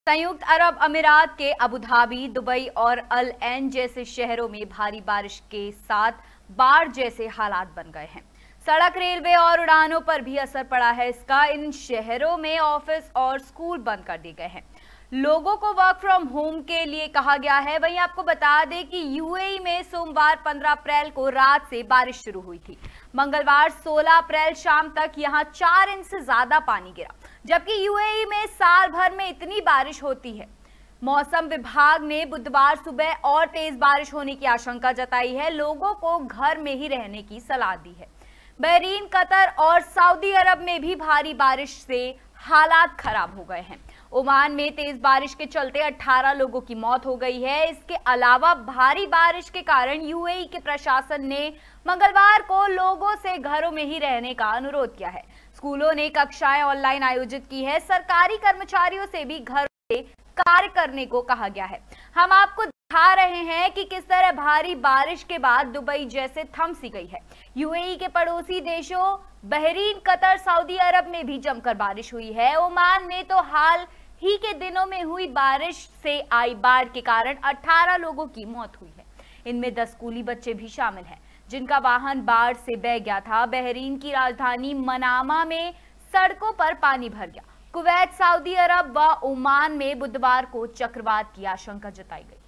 संयुक्त अरब अमीरात के अबू धाबी, दुबई और अल ऐन जैसे शहरों में भारी बारिश के साथ बाढ़ जैसे हालात बन गए हैं। सड़क, रेलवे और उड़ानों पर भी असर पड़ा है। इसका इन शहरों में ऑफिस और स्कूल बंद कर दिए गए हैं। लोगों को वर्क फ्रॉम होम के लिए कहा गया है। वहीं आपको बता दें कि यूएई में सोमवार 15 अप्रैल को रात से बारिश शुरू हुई थी। मंगलवार 16 अप्रैल शाम तक यहां 4 इंच से ज्यादा पानी गिरा, जबकि यूएई में साल भर में इतनी बारिश होती है। मौसम विभाग ने बुधवार सुबह और तेज बारिश होने की आशंका जताई है। लोगों को घर में ही रहने की सलाह दी है। बहरीन, कतर और सऊदी अरब में भी भारी बारिश से हालात खराब हो गए हैं। ओमान में तेज बारिश के चलते 18 लोगों की मौत हो गई है। इसके अलावा भारी बारिश के कारण यूएई के प्रशासन ने मंगलवार को लोगों से घरों में ही रहने का अनुरोध किया है। स्कूलों ने कक्षाएं ऑनलाइन आयोजित की है। सरकारी कर्मचारियों से भी घर से कार्य करने को कहा गया है। हम आपको दिखा रहे हैं कि किस तरह भारी बारिश के बाद दुबई जैसे थम सी गई है। यूएई के पड़ोसी देशों बहरीन, कतर, सऊदी अरब में भी जमकर बारिश हुई है। ओमान में तो हाल ही के दिनों में हुई बारिश से आई बाढ़ के कारण 18 लोगों की मौत हुई है। इनमें 10 स्कूली बच्चे भी शामिल हैं, जिनका वाहन बाढ़ से बह गया था। बहरीन की राजधानी मनामा में सड़कों पर पानी भर गया। कुवैत, सऊदी अरब व ओमान में बुधवार को चक्रवात की आशंका जताई गई।